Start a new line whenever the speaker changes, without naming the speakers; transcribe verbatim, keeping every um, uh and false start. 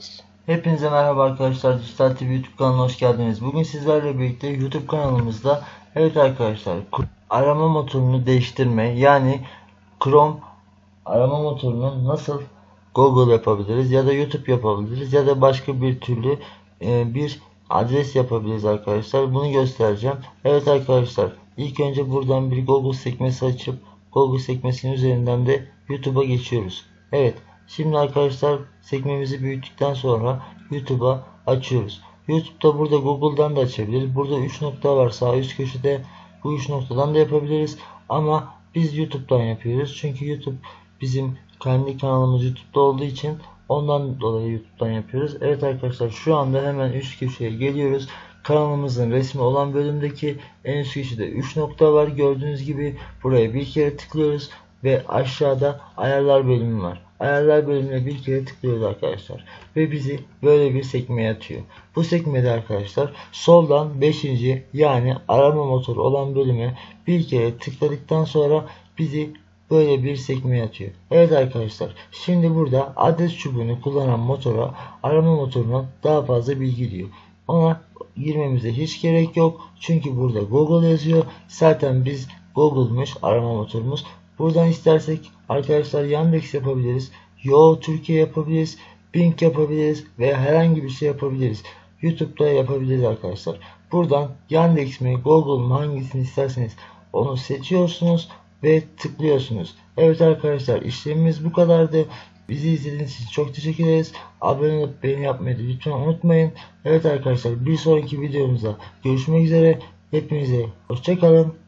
başlıyoruz.
Hepinize merhaba arkadaşlar, Dijital T V YouTube kanalına hoş geldiniz. Bugün sizlerle birlikte YouTube kanalımızda evet arkadaşlar arama motorunu değiştirme, yani Chrome arama motorunu nasıl Google yapabiliriz ya da YouTube yapabiliriz ya da başka bir türlü e, bir adres yapabiliriz arkadaşlar. Bunu göstereceğim. Evet arkadaşlar, ilk önce buradan bir Google sekmesi açıp Google sekmesinin üzerinden de YouTube'a geçiyoruz. Evet. Şimdi arkadaşlar sekmemizi büyüttükten sonra YouTube'a açıyoruz. YouTube'da burada Google'dan da açabiliriz. Burada üç nokta var sağ üst köşede. Bu üç noktadan da yapabiliriz. Ama biz YouTube'dan yapıyoruz. Çünkü YouTube bizim kendi kanalımız YouTube'da olduğu için ondan dolayı YouTube'dan yapıyoruz. Evet arkadaşlar, şu anda hemen üst köşeye geliyoruz. Kanalımızın resmi olan bölümdeki en üst köşede üç nokta var. Gördüğünüz gibi buraya bir kere tıklıyoruz ve aşağıda ayarlar bölümü var. Ayarlar bölümüne bir kere tıklıyoruz arkadaşlar ve bizi böyle bir sekmeye atıyor. Bu sekmede arkadaşlar soldan beşinci yani arama motoru olan bölüme bir kere tıkladıktan sonra bizi böyle bir sekmeye atıyor. Evet arkadaşlar, şimdi burada adres çubuğunu kullanan motora arama motoruna daha fazla bilgi diyor. Ona girmemize hiç gerek yok. Çünkü burada Google yazıyor. Zaten biz Google'muş arama motorumuz. Buradan istersek arkadaşlar Yandex yapabiliriz. Yo Türkiye yapabiliriz. Bing yapabiliriz. Veya herhangi bir şey yapabiliriz. YouTube'da yapabiliriz arkadaşlar. Buradan Yandex mi Google mu hangisini isterseniz onu seçiyorsunuz ve tıklıyorsunuz. Evet arkadaşlar, işlemimiz bu kadardı. Bizi izlediğiniz için çok teşekkür ederiz. Abone olup beğeni yapmayı lütfen unutmayın. Evet arkadaşlar, bir sonraki videomuzda görüşmek üzere. Hepinize hoşça kalın.